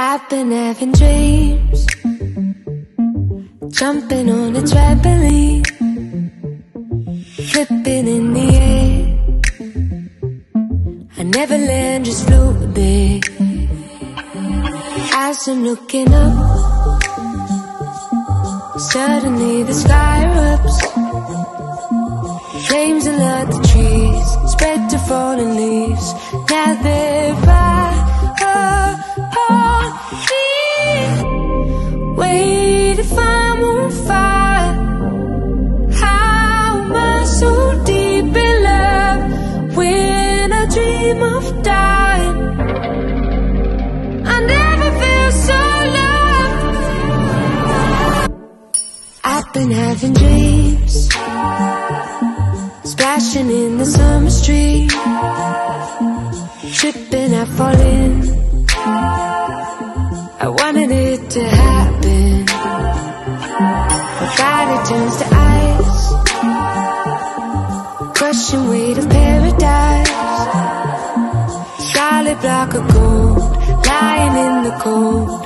I've been having dreams, jumping on a trampoline, flipping in the air. I never land, just float a bit. As I'm looking up, suddenly the sky erupts. Flames alert the trees, spread to fallen leaves. Now they're wait if I'm on fire. How am I so deep in love when I dream of dying? I never feel so loved. I've been having dreams, splashing in the summer stream, tripping, I fall in. I wanted it to happen. My body turns to ice, crushing weight of paradise. Solid block of gold, lying in the cold.